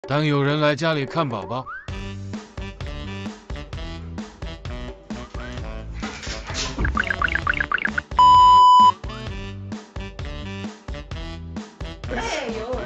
当有人来家里看宝宝。 哎呦！